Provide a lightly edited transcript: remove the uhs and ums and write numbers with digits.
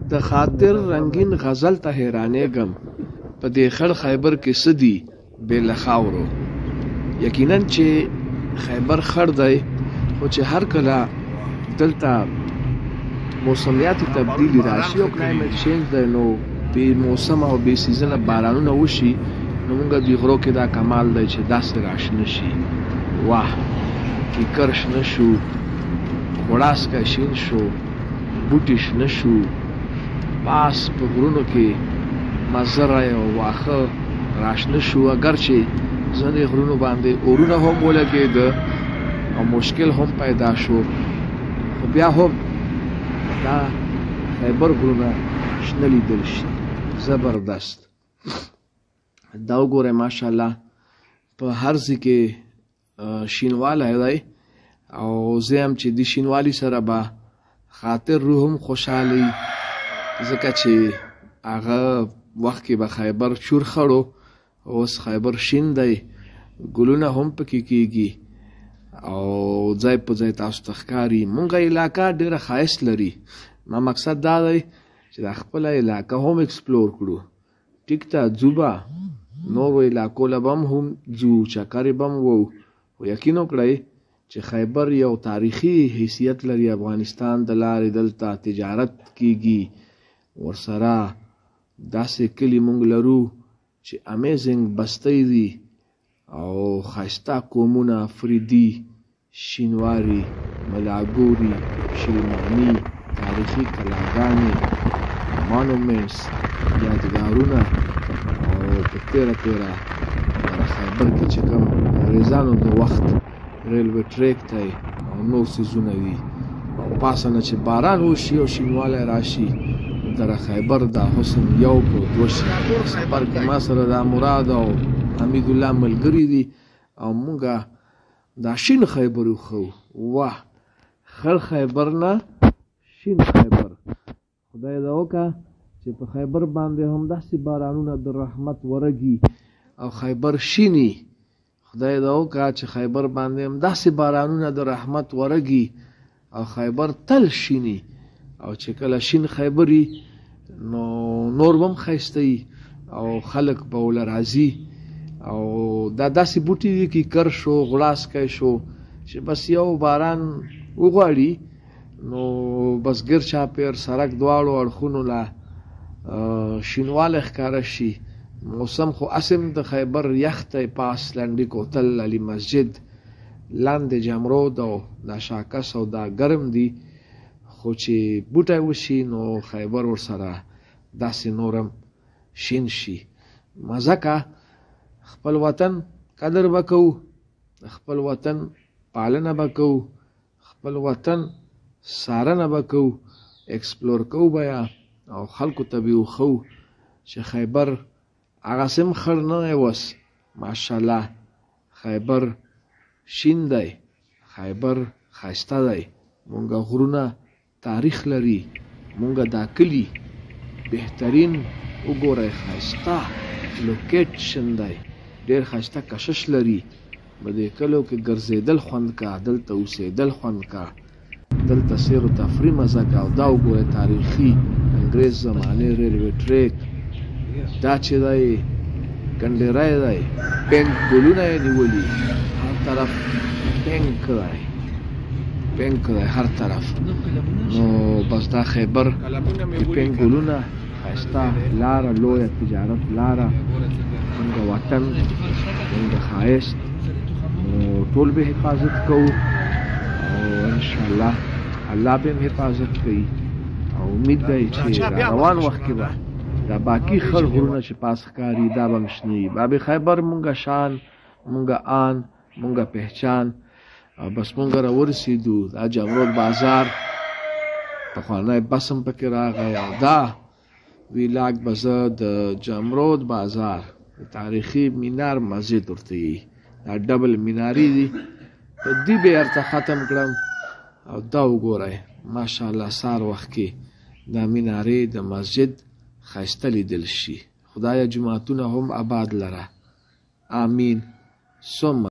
د خاطر رنگین غزل ته حیرانېږم په دې خړ خیبر کې څه دي بې له خاورو. یقینا چې خیبر خړ دی، خو چې هر کله دلته موسمیاتي تبدیلی راشي او کلایمټ چینج دی، نو بې موسم او بې سیزنه بارانونه وشي، نو موږ د غرو کې دا کمال دی چې داسې راشنه شي. واه، کیکر شنه شو، وړاسکی شین شو، بوټي شنه شو، پاس په غرونو کې مزره او واښه راشنه شو. اگر چې ځینې غرونو باندې اورونه هم ولګېده او مشکل هم پیدا شو، خو بیا هم دا خیبر غرونه شنه لیدل شي. زبردست. دا وګورئ ماشاءالله په هر ځای کې شینوالی دی، او زه هم چې د شینوالي سره به خاطر روح هم خوشحالي، ځکه چې هغه وخت کې به خیبر چور خړو، اوس خیبر شین دی، ګلونه هم پکې کېږي او ځای په ځای تاسو ته ښکاري. مونږ علاقه ډېره ښایست لري. ما مقصد دا دی چې دا خپله علاقه هم اکسپلور کړو. ټیک ته ځو به نورو علاقو له به هم ځو، چکرې به هم وو، خو یقین وکړئ چې خیبر یو تاریخي حیثیت لري. افغانستان د لارې دلته تجارت کیږي، ورسره داسې کلي مونږ لرو چې امیزنګ بستۍ دي او ښایسته قومونه، افریدي، شینواري، ملاګوري، شلماني، تاریخي کلاګانې، مانومنټس، یادګارونه، او په تیره خیبر کې چې کوم انګریزانو د وخت ریلوے ټریک دی او نور څیزونه وي، او پاسه نه چې باران وشي او شینوالی راشي، در خیبر دا حسن یو په دوه شي. سفر کې ما سره دا مراد او حمید الله ملګري دي، او مونږه دا شین خیبر وخو. واه، خړ خیبر نه شین خیبر. خدای دا وکړه چې په خیبر باندې هم داسې بارانونه د رحمت ورګي او خیبر شینی. خدای دا وکړه چې خیبر باندې هم داسې بارانونه د رحمت ورګي او خیبر تل شینی. او چې کله شین خیبري نو نور هم ښایسته وي او خلک به ورله راځي. او دا داسې بوټي دي کې کر شو، غړاسکی شو، چې بس یو باران وغواړي نو بس ګر چاپېر سړک دواړو اړخونو له شینوالی ښکاره شي. موسم خو اسم د خیبر یخ دی، پاس لنډي کوتل، علي مسجد، لاندې جمرود او دا شاکس او دا ګرم دي، خو چې بوټی وشي نو خیبر ورسره داسې نورم شین شي. مزه که خپل وطن قدر به کوو، خپل وطن پالنه به کوو، خپل وطن څارنه به کوو، اکسپلور کوو بیا، او خلکو ته به وښو چې خیبر هغسې هم خړ نه دی اوس. ماشاءالله خیبر شین دی، خیبر ښایسته دی. مونږ غرونه تاریخ لري، مونږ دا کلي بهترین وګورئ، ښایسته لوکیشن دی، ډېر ښایسته کشش لري. په دې کلو کې ګرځېدل خوند کا، دلته اوسېدل خوند کا، دلته سیر و تفریح مزه کا. او دا وګورئ تاریخي انګریز زمانې ریلوے ټریک، دا چې دی کنډیری دی، پینک ګلونه یې نیولي، هر طرف پینک دی، پینک دی هر طرف. نو بس دا خیبر پینک ګلونه، ښایسته لاره، لویه تجارت لاره، مونږ وطن، مونږ ښایست، نو ټول به حفاظت کوو او انشاءالله الله به هم حفاظت کوي. او امید دی چې روان وخت کې به دا باقي خړ غرونه چې پاس ښکاري دا به هم شنه وي. باب خیبر مونږه شان، مونږه آن، مونږه پهچان. بس مونږ راورسېدو، دا جمرود بازار پخوانی بس هم پکې راغی. او دا ویلاګ به زه د جمرود بازار تاریخي مینار مسجد ورته یي، دا ډبل میناري دي، په دې به ورته ختم کړم. او دا وګورئ ماشاءالله سهار وخت کې دا مینارې د مسجد ښایسته لیدل شي. خدایه جوماتونه هم آباد لره. آمین ثم